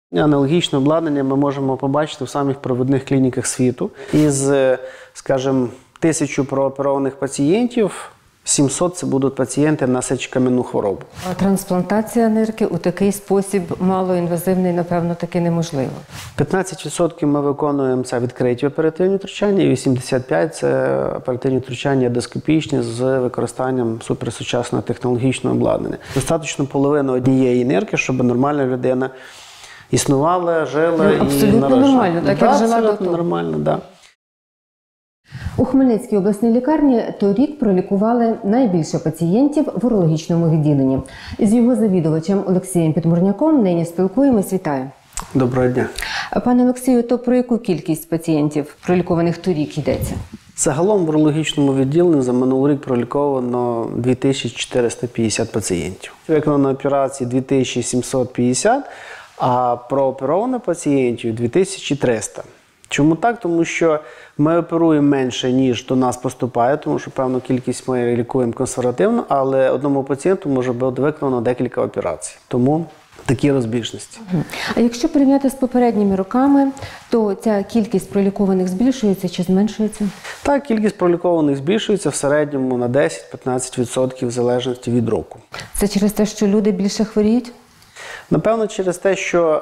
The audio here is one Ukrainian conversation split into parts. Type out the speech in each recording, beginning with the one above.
Аналогічне обладнання ми можемо побачити в самих провідних клініках світу. Із, скажімо, 1000 прооперованих пацієнтів, 700 – це будуть пацієнти на сечокам'яну хворобу. А трансплантація нирки у такий спосіб малоінвазивний, напевно, таки неможливо. 15% ми виконуємо це відкриті оперативні втручання, і 85% – це оперативні втручання ендоскопічні з використанням суперсучасного технологічного обладнання. Достатньо половини однієї нирки, щоб нормальна людина існувала, жила і абсолютно нормально, так як жила до того. Нормально, да. У Хмельницькій обласній лікарні торік пролікували найбільше пацієнтів в урологічному відділенні. З його завідувачем Олексієм Підмурняком нині спілкуємось. Вітаю. Доброго дня. Пане Олексію, то про яку кількість пацієнтів пролікованих торік йдеться? Загалом в урологічному відділенні за минулий рік проліковано 2450 пацієнтів. Виконано операцій 2750, а прооперовано пацієнтів 2300. Чому так? Тому що ми оперуємо менше, ніж до нас поступає, тому що певну кількість ми лікуємо консервативно, але одному пацієнту може бути виконано декілька операцій. Тому такі розбіжності. А якщо порівняти з попередніми роками, то ця кількість пролікованих збільшується чи зменшується? Так, кількість пролікованих збільшується в середньому на 10-15% в залежності від року. Це через те, що люди більше хворіють? Напевно, через те, що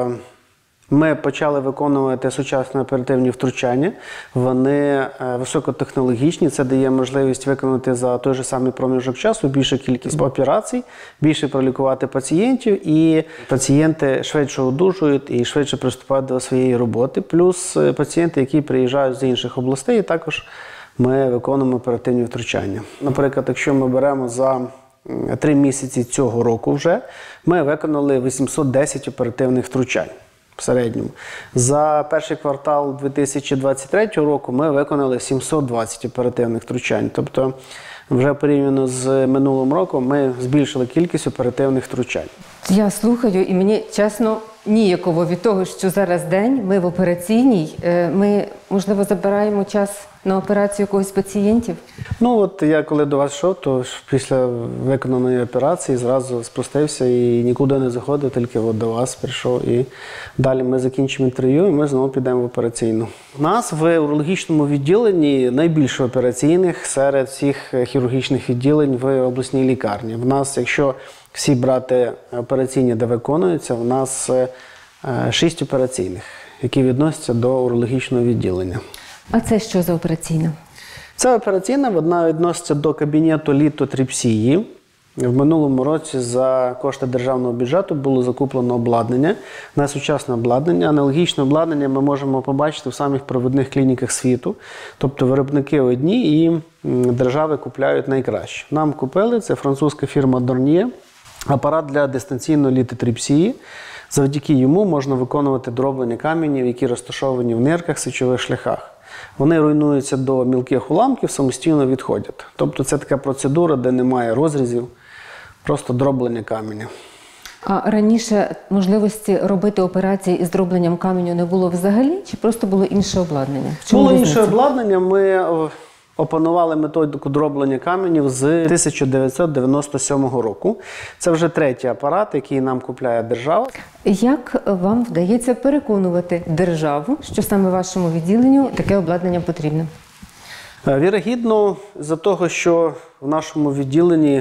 ми почали виконувати сучасні оперативні втручання. Вони високотехнологічні, це дає можливість виконати за той же самий проміжок часу більшу кількість операцій, більше пролікувати пацієнтів, і пацієнти швидше одужують і швидше приступають до своєї роботи. Плюс пацієнти, які приїжджають з інших областей, також ми виконуємо оперативні втручання. Наприклад, якщо ми беремо за 3 місяці цього року вже, ми виконали 810 оперативних втручань. В середньому. За перший квартал 2023 року ми виконали 720 оперативних втручань. Тобто, вже порівняно з минулим роком ми збільшили кількість оперативних втручань. Я слухаю, і мені, чесно, ніяково від того, що зараз день, ми в операційній, ми, можливо, забираємо час на операцію когось з пацієнтів? Ну, от я коли до вас йшов, то після виконаної операції зразу спустився і нікуди не заходив, тільки от до вас прийшов. І далі ми закінчимо інтерв'ю і ми знову підемо в операційну. У нас в урологічному відділенні найбільше операційних серед всіх хірургічних відділень в обласній лікарні. В нас, якщо всі брати операційні, де виконуються, в нас 6 операційних, які відносяться до урологічного відділення. А це що за операційна? Це операційна, вона відноситься до кабінету літотріпсії. В минулому році за кошти державного бюджету було закуплено обладнання, найсучасне обладнання. Аналогічне обладнання ми можемо побачити в самих провідних клініках світу. Тобто виробники одні і держави купляють найкраще. Нам купили, це французька фірма Dornier, апарат для дистанційної літотріпсії. Завдяки йому можна виконувати дроблення каменів, які розташовані в нирках, сечових шляхах. Вони руйнуються до мілких уламків, самостійно відходять. Тобто це така процедура, де немає розрізів, просто дроблення каменів. А раніше можливості робити операції із дробленням каменю не було взагалі, чи просто було інше обладнання? Було інше обладнання. Ми опанували методику дроблення каменів з 1997 року. Це вже 3-й апарат, який нам купляє держава. Як вам вдається переконувати державу, що саме вашому відділенню таке обладнання потрібне? Вірогідно, за того, що в нашому відділенні,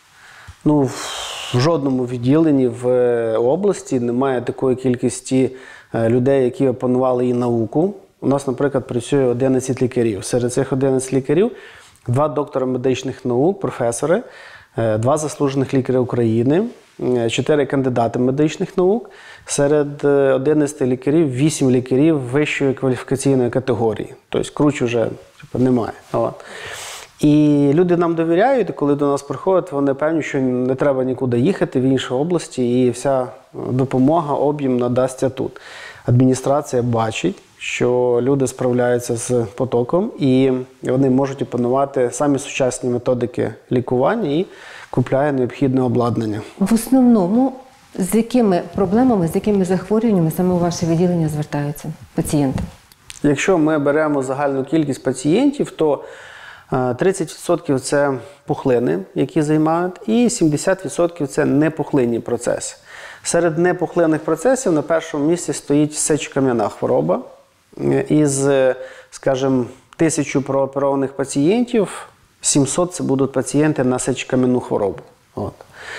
в жодному відділенні в області немає такої кількості людей, які опанували і науку. У нас, наприклад, працює 11 лікарів. Серед цих 11 лікарів 2 доктора медичних наук, професори, 2 заслужених лікаря України, 4 кандидати медичних наук. Серед 11 лікарів 8 лікарів вищої кваліфікаційної категорії. Тобто круче вже немає. І люди нам довіряють, і коли до нас приходять, вони певні, що не треба нікуди їхати в інші області, і вся допомога, об'єм надасться тут. Адміністрація бачить, що люди справляються з потоком, і вони можуть опанувати самі сучасні методики лікування і купляє необхідне обладнання. В основному, з якими проблемами, з якими захворюваннями саме у ваше відділення звертаються пацієнти? Якщо ми беремо загальну кількість пацієнтів, то 30% – це пухлини, які займають, і 70% – це непухлинні процеси. Серед непухлинних процесів на першому місці стоїть сечокам'яна хвороба. Із, скажімо, 1000 прооперованих пацієнтів, 700 це будуть пацієнти на сечокам'яну хворобу. От.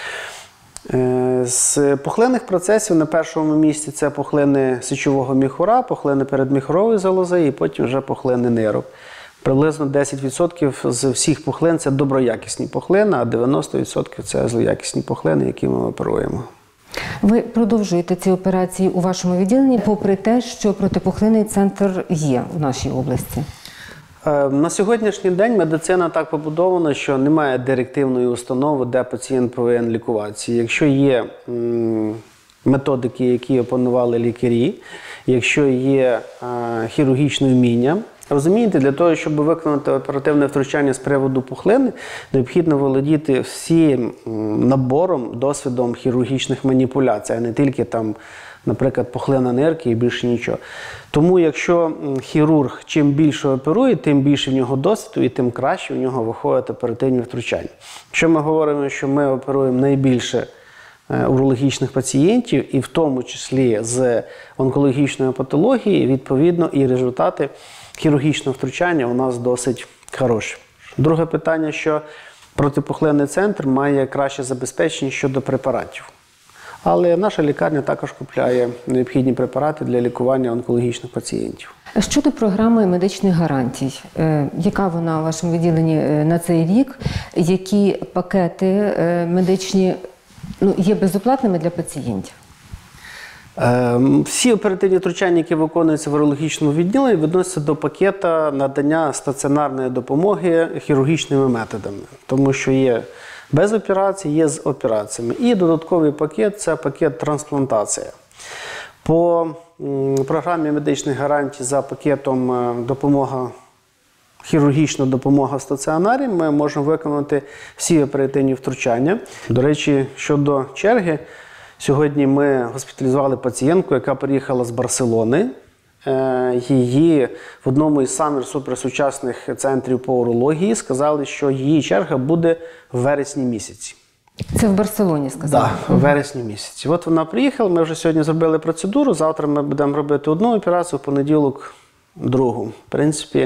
З пухлинних процесів на першому місці це пухлини сечового міхура, пухлини передміхурової залози і потім вже пухлини нирок. Приблизно 10% з всіх пухлин – це доброякісні пухлини, а 90% – це злоякісні пухлини, які ми оперуємо. Ви продовжуєте ці операції у вашому відділенні, попри те, що протипухлинний центр є в нашій області? На сьогоднішній день медицина так побудована, що немає директивної установи, де пацієнт повинен лікуватися. Якщо є методики, які опанували лікарі, якщо є хірургічне вміння, розумієте, для того, щоб виконати оперативне втручання з приводу пухлини, необхідно володіти всім набором, досвідом хірургічних маніпуляцій, а не тільки там, наприклад, пухлина нирки і більше нічого. Тому якщо хірург чим більше оперує, тим більше в нього досвіду і тим краще в нього виходять оперативні втручання. Якщо ми говоримо, що ми оперуємо найбільше урологічних пацієнтів, і в тому числі з онкологічної патології, відповідно, і результати хірургічного втручання у нас досить хороші. Друге питання, що протипухлинний центр має краще забезпечення щодо препаратів. Але наша лікарня також купляє необхідні препарати для лікування онкологічних пацієнтів. Щодо програми медичних гарантій, яка вона у вашому відділенні на цей рік? Які пакети медичні є безоплатними для пацієнтів? Всі оперативні втручання, які виконуються в урологічному відділенні, відносяться до пакета надання стаціонарної допомоги хірургічними методами. Тому що є без операцій, є з операціями. І додатковий пакет – це пакет трансплантація. По програмі медичних гарантій за пакетом хірургічна допомога в стаціонарі ми можемо виконати всі оперативні втручання. До речі, щодо черги, сьогодні ми госпіталізували пацієнтку, яка приїхала з Барселони. Її в одному із самих суперсучасних центрів по урології сказали, що її черга буде в вересні місяці. Це в Барселоні сказали? Так, в вересні місяці. От вона приїхала, ми вже сьогодні зробили процедуру, завтра ми будемо робити одну операцію, в понеділок другу. В принципі,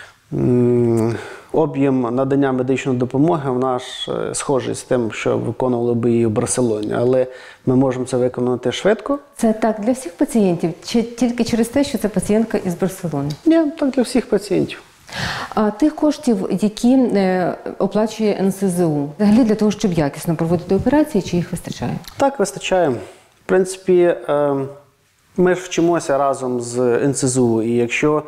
об'єм надання медичної допомоги в нас схожий з тим, що виконували б її в Барселоні, але ми можемо це виконати швидко. Це так для всіх пацієнтів чи тільки через те, що це пацієнтка із Барселони? Ні, так для всіх пацієнтів. А тих коштів, які оплачує НСЗУ, взагалі для того, щоб якісно проводити операції, чи їх вистачає? Так, вистачає. В принципі, ми ж вчимося разом з НСЗУ, і якщо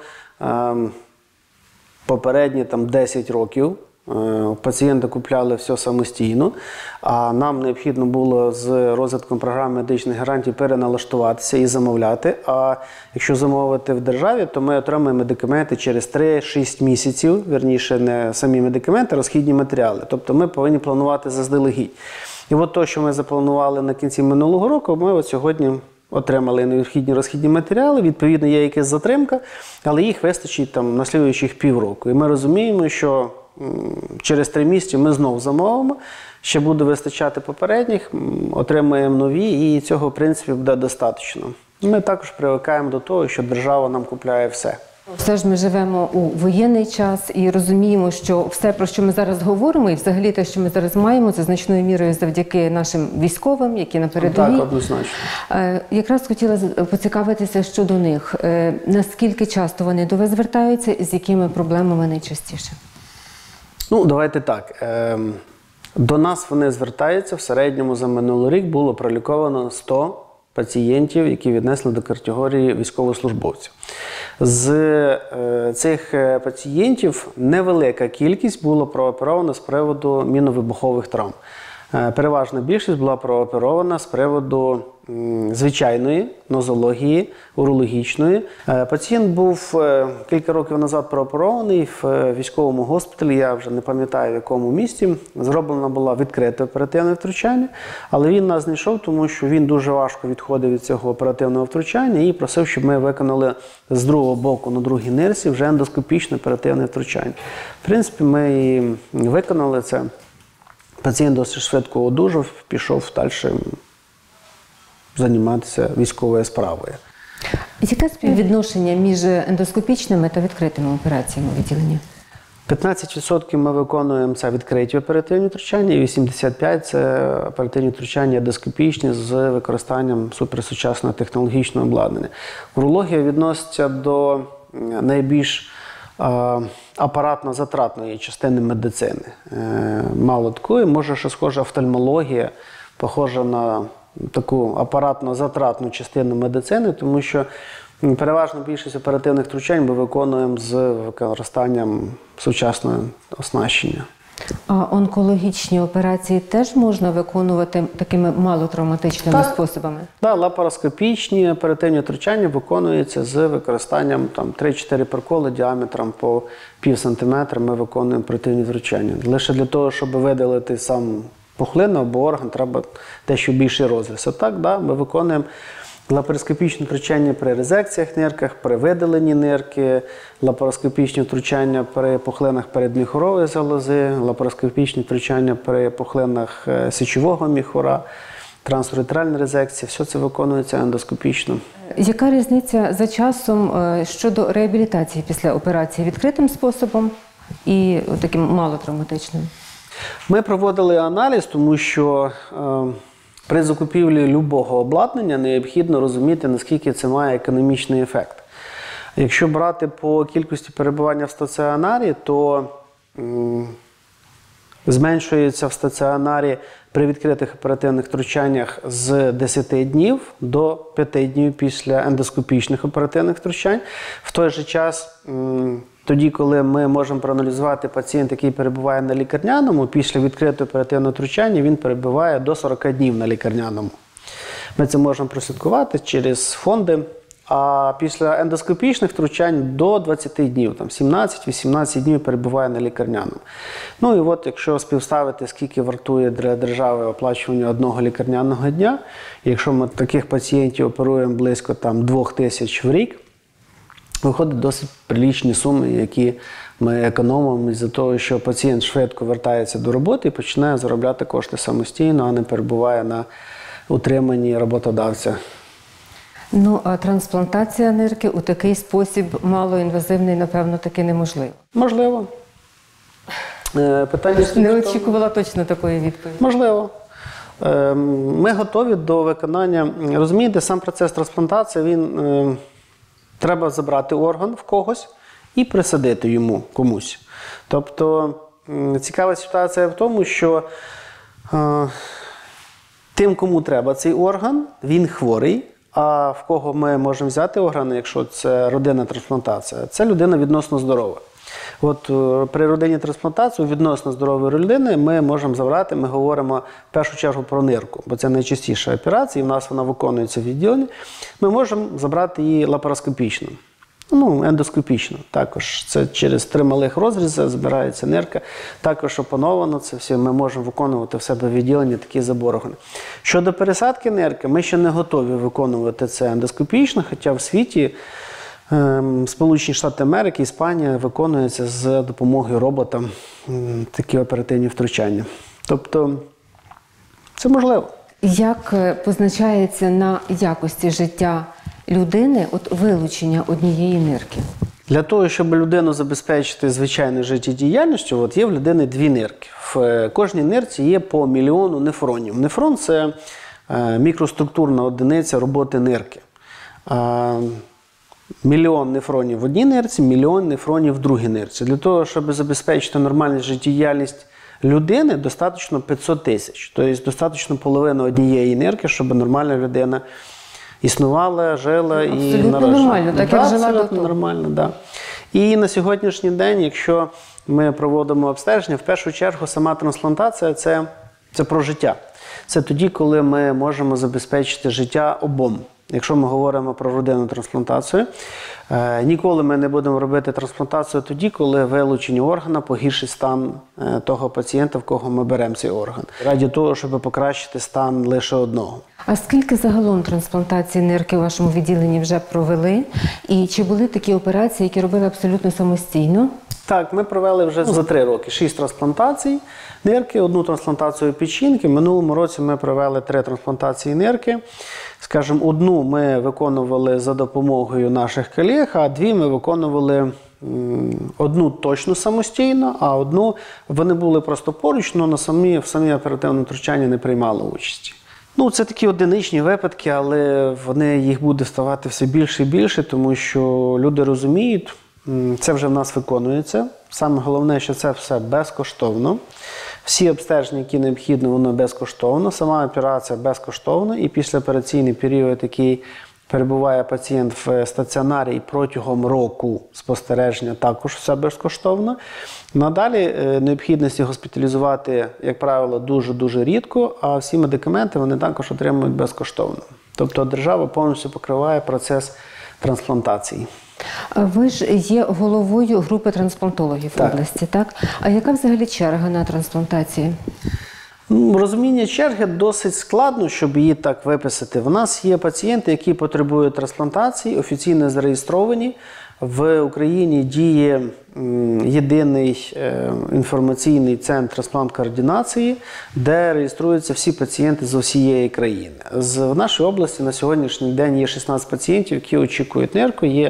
попередні 10 років пацієнти купляли все самостійно, а нам необхідно було з розвитком програми медичних гарантій переналаштуватися і замовляти. А якщо замовити в державі, то ми отримаємо медикаменти через 3-6 місяців, вірніше не самі медикаменти, а розхідні матеріали. Тобто ми повинні планувати заздалегідь. І от те, що ми запланували на кінці минулого року, ми от сьогодні отримали необхідні розхідні матеріали, відповідно є якась затримка, але їх вистачить на слідуючих півроку. І ми розуміємо, що через 3 місяці ми знову замовимо, ще буде вистачати попередніх, отримаємо нові і цього, в принципі, буде достатньо. Ми також привикаємо до того, що держава нам купляє все. Все ж ми живемо у воєнний час і розуміємо, що все, про що ми зараз говоримо, і взагалі те, що ми зараз маємо, це значною мірою завдяки нашим військовим, які на передовій. Так, однозначно. Якраз хотіла поцікавитися щодо них. Наскільки часто вони до вас звертаються і з якими проблемами найчастіше? Давайте так. До нас вони звертаються. В середньому за минулий рік було проліковано 100 пацієнтів, які віднесли до категорії військовослужбовців. З цих пацієнтів невелика кількість була прооперована з приводу мінно-вибухових травм. Переважна більшість була прооперована з приводу звичайної нозології, урологічної. Пацієнт був кілька років назад прооперований в військовому госпіталі, я вже не пам'ятаю в якому місті. Зроблена була відкрите оперативне втручання, але він нас знайшов, тому що він дуже важко відходив від цього оперативного втручання і просив, щоб ми виконали з другого боку на другій нирці вже ендоскопічне оперативне втручання. В принципі, ми і виконали це. Пацієнт досить швидко одужав, пішов далі займатися військовою справою. Яке співвідношення між ендоскопічними та відкритими операціями у відділенні? 15% ми виконуємо це відкриті оперативні втручання, і 85% – це оперативні втручання ендоскопічні з використанням суперсучасного технологічного обладнання. Урологія відноситься до найбільш апаратно-затратної частини медицини. Мало такої, може ще схожа офтальмологія, похожа на таку апаратно-затратну частину медицини, тому що переважно більшість оперативних втручань ми виконуємо з використанням сучасного оснащення. А онкологічні операції теж можна виконувати такими малотравматичними способами? Так, лапароскопічні оперативні втручання виконуються з використанням 3-4 проколи діаметром по пів сантиметра. Ми виконуємо оперативні втручання. Лише для того, щоб видалити сам пухлину або орган, треба дещо більший розріз. Отак, ми виконуємо лапароскопічне втручання при резекціях нирках, при видаленні нирки, лапароскопічні втручання при пухлинах передміхурової залози, лапароскопічні втручання при пухлинах сечового міхура, трансуретральна резекція. Все це виконується ендоскопічно. Яка різниця за часом щодо реабілітації після операції відкритим способом і таким малотравматичним? Ми проводили аналіз, тому що при закупівлі любого обладнання необхідно розуміти, наскільки це має економічний ефект. Якщо брати по кількості перебування в стаціонарі, то зменшується в стаціонарі при відкритих оперативних втручаннях з 10 днів до 5 днів після ендоскопічних оперативних втручань. В той же час, тоді, коли ми можемо проаналізувати пацієнта, який перебуває на лікарняному, після відкритого оперативного втручання він перебуває до 40 днів на лікарняному. Ми це можемо прослідкувати через фонди. А після ендоскопічних втручань до 20 днів, 17-18 днів перебуває на лікарняному. Ну і от, якщо співставити, скільки вартує для держави оплачування одного лікарняного дня, якщо ми таких пацієнтів оперуємо близько 2000 в рік, виходить досить прилічні суми, які ми економимо із-за того, що пацієнт швидко вертається до роботи і починає заробляти кошти самостійно, а не перебуває на утриманні роботодавця. Ну, а трансплантація нирки у такий спосіб малоінвазивний, напевно, таки неможливо. Можливо. Питання Не очікувала точно такої відповіді. Можливо. Ми готові до виконання. Розумієте, сам процес трансплантації, він треба забрати орган в когось і присадити йому комусь. Тобто цікава ситуація в тому, що тим, кому треба цей орган, він хворий. А в кого ми можемо взяти органи, якщо це родинна трансплантація, це людина відносно здорова. От при родинній трансплантації у відносно здорової людини ми можемо забрати, ми говоримо в першу чергу про нирку, бо це найчастіша операція, і в нас вона виконується в відділенні. Ми можемо забрати її лапароскопічно, ендоскопічно. Також це через 3 малих розрізи збирається нирка. Також опановано це все, ми можемо виконувати в себе в відділенні такі забор органів. Щодо пересадки нирки, ми ще не готові виконувати це ендоскопічно, хоча в світі Сполучені Штати Америки, Іспанія виконується з допомогою робота такі оперативні втручання. Тобто це можливо. Як позначається на якості життя людини вилучення однієї нирки? Для того, щоб людину забезпечити звичайною життєдіяльністю, є в людини 2 нирки. В кожній нирці є по 1 мільйону нефронів. Нефрон – це мікроструктурна одиниця роботи нирки. 1 мільйон нефронів в одній нирці, 1 мільйон нефронів в другій нирці. Для того, щоб забезпечити нормальну життєдіяльність людини, достатньо 500 тисяч. Тобто, достатньо половини однієї нирки, щоб нормальна людина існувала, жила і абсолютно народжувала. Нормально, так як жила до того. Нормально, да. І на сьогоднішній день, якщо ми проводимо обстеження, в першу чергу сама трансплантація – це про життя. Це тоді, коли ми можемо забезпечити життя обом. Якщо ми говоримо про родинну трансплантацію, Ніколи ми не будемо робити трансплантацію тоді, коли вилучення органа погіршить стан того пацієнта, в кого ми беремо цей орган. Раді того, щоб покращити стан лише одного. А скільки загалом трансплантацій нирки в вашому відділенні вже провели? І чи були такі операції, які робили абсолютно самостійно? Так, ми провели вже за 3 роки 6 трансплантацій нирки, 1 трансплантацію печінки. В минулому році ми провели 3 трансплантації нирки. Скажімо, 1 ми виконували за допомогою наших колег, а 2 ми виконували 1 точно самостійно, а 1 вони були просто поруч, але в самі оперативні втручання не приймали участі. Це такі одиничні випадки, але їх буде ставати все більше і більше, тому що люди розуміють, це вже в нас виконується. Саме головне, що це все безкоштовно. Всі обстеження, які необхідні, воно безкоштовно. Сама операція безкоштовна. І післяопераційний період, який перебуває пацієнт в стаціонарі, і протягом року спостереження також все безкоштовно. Надалі необхідності госпіталізувати, як правило, дуже-дуже рідко, а всі медикаменти вони також отримують безкоштовно. Тобто держава повністю покриває процес трансплантації. Ви ж є головою групи трансплантологів в області, так? А яка взагалі черга на трансплантації? Розуміння черги досить складно, щоб її так виписати. В нас є пацієнти, які потребують трансплантації, офіційно зареєстровані. В Україні діє єдиний інформаційний центр трансплант-координації, де реєструються всі пацієнти з усієї країни. В нашій області на сьогоднішній день є 16 пацієнтів, які очікують нирку, є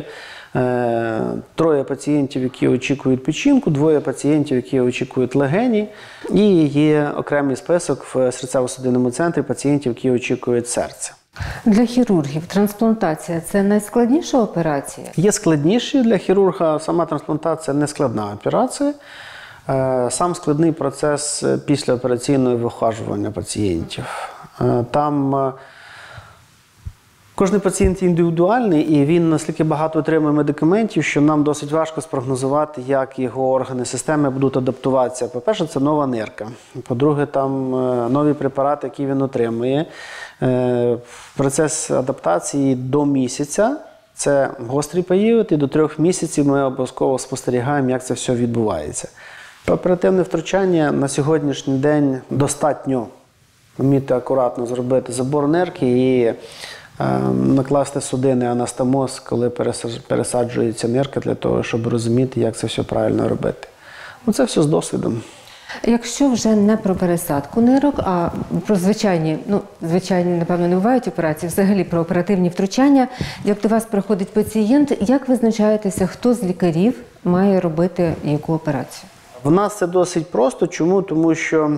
3 пацієнтів, які очікують печінку, 2 пацієнтів, які очікують легені, і є окремий список в серцево-судинному центрі пацієнтів, які очікують серця. Для хірургів трансплантація – це найскладніша операція? Є складніші для хірурга. Сама трансплантація – не складна операція. Сам складний процес післяопераційного вихажування пацієнтів. Там кожен пацієнт індивідуальний, і він настільки багато отримує медикаментів, що нам досить важко спрогнозувати, як його органи системи будуть адаптуватися. По-перше, це нова нирка. По-друге, там нові препарати, які він отримує. Процес адаптації до місяця – це гострий період, і до 3 місяців ми обов'язково спостерігаємо, як це все відбувається. Оперативне втручання на сьогоднішній день достатньо вміти акуратно зробити забор нирки і накласти судинний анастомоз, коли пересаджується нирка, для того, щоб розуміти, як це все правильно робити. Це все з досвідом. Якщо вже не про пересадку нирок, а про звичайні, напевно, не бувають операції, взагалі про оперативні втручання, як до вас приходить пацієнт, як визначаєтеся, хто з лікарів має робити яку операцію? В нас це досить просто. Чому? Тому що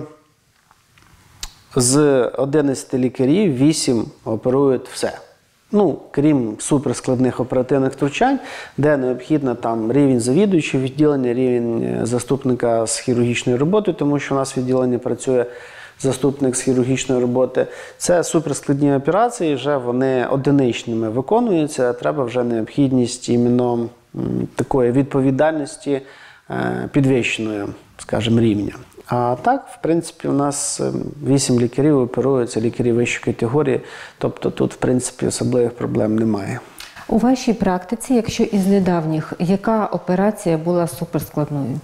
з 11 лікарів 8 оперують все. Крім суперскладних оперативних втручань, де необхідно там рівень завідуючого відділення, рівень заступника з хірургічної роботи, тому що у нас в відділенні працює заступник з хірургічної роботи. Це суперскладні операції, вже вони одиничними виконуються, треба вже необхідність іменно такої відповідальності підвищеної, скажімо, рівня. А так, в принципі, у нас 8 лікарів оперуються, лікарі вищої категорії, тобто тут, в принципі, особливих проблем немає. У вашій практиці, якщо із недавніх, яка операція була суперскладною?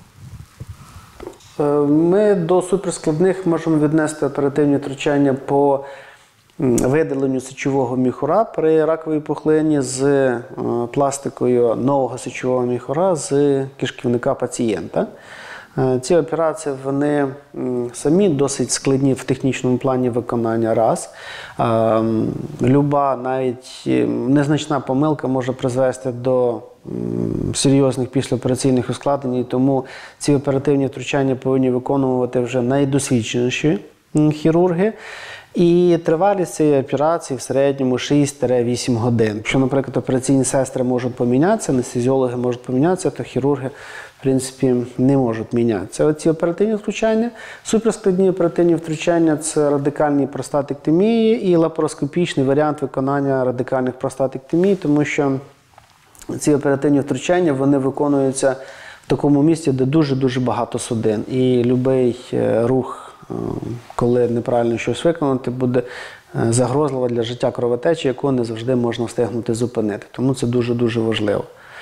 Ми до суперскладних можемо віднести оперативні втручання по видаленню сечового міхура при раковій пухлині з пластикою нового сечового міхура з кишківника пацієнта. Ці операції, вони самі досить складні в технічному плані виконання, раз. Люба, навіть незначна помилка може призвести до серйозних післяопераційних ускладнень, і тому ці оперативні втручання повинні виконувати вже найдосвідченіші хірурги. І тривалість цієї операції в середньому 6-8 годин. Якщо, наприклад, операційні сестри можуть помінятися, анестезіологи можуть помінятися, то хірурги, в принципі, не можуть мінятися. Оці оперативні втручання, суперскладні оперативні втручання – це радикальні простатектомії і лапароскопічний варіант виконання радикальних простатектомій, тому що ці оперативні втручання, вони виконуються в такому місці, де дуже-дуже багато судин. І будь-який рух, коли неправильно щось виконати, буде загрозливо для життя кровотечі, яку не завжди можна встигнути зупинити. Тому це дуже-дуже важливо.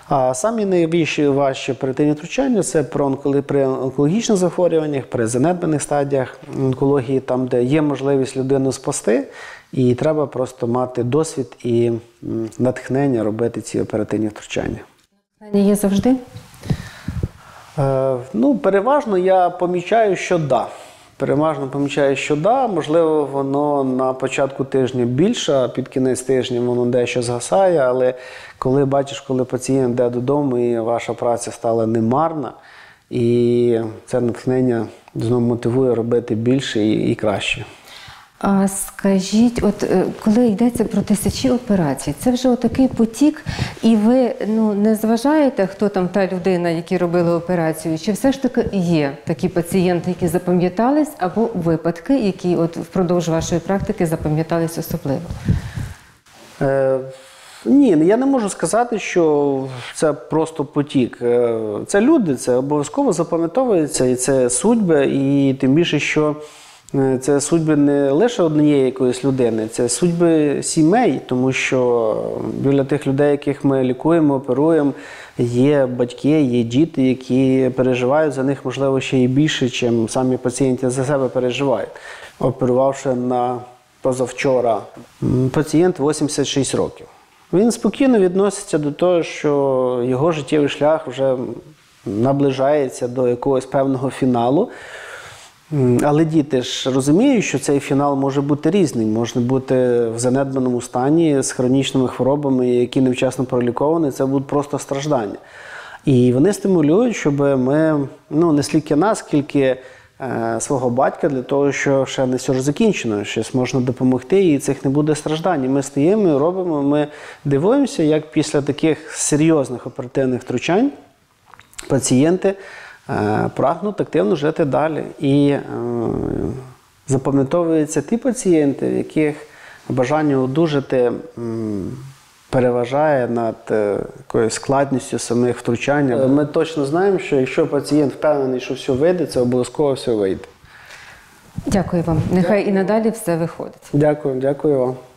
А самі найбільші важчі оперативні втручання – це при онкологічних захворюваннях, при занедбаних стадіях онкології, там, де є можливість людину спасти, і треба просто мати досвід і натхнення робити ці оперативні втручання. Натхнення є завжди? Переважно я помічаю, що да. Можливо, воно на початку тижня більше, а під кінець тижня воно дещо згасає, але коли бачиш, коли пацієнт йде додому і ваша праця стала немарна, і це натхнення знову мотивує робити більше і краще. А скажіть, коли йдеться про тисячі операцій, це вже отакий потік, і ви не зважаєте, хто там та людина, які робили операцію, чи все ж таки є такі пацієнти, які запам'ятались, або випадки, які впродовж вашої практики запам'ятались особливо? Ні, я не можу сказати, що це просто потік. Це люди, це обов'язково запам'ятовується, і це судьби, і тим більше, що це судьби не лише однієї якоїсь людини, це судьби сімей, тому що біля тих людей, яких ми лікуємо, оперуємо, є батьки, є діти, які переживають за них, можливо, ще і більше, чим самі пацієнти за себе переживають. Оперувавши позавчора пацієнт 86 років. Він спокійно відноситься до того, що його життєвий шлях вже наближається до якогось певного фіналу. Але діти ж розуміють, що цей фінал може бути різний. Може бути в занедбаному стані з хронічними хворобами, які невчасно проліковані, це будуть просто страждання. І вони стимулюють, щоб ми, не стільки нас, скільки свого батька, для того, що ще не все ж закінчено, щось можна допомогти, і цих не буде страждань. Ми стоїмо, робимо, ми дивуємося, як після таких серйозних оперативних втручань пацієнти прагнуть активно жити далі. І запам'ятовуються ті пацієнти, в яких бажання одужати переважає над якоюсь складністю самих втручань. Ми точно знаємо, що якщо пацієнт впевнений, що все вийде, це обов'язково все вийде. Дякую вам. Нехай і надалі все виходить. Дякую вам.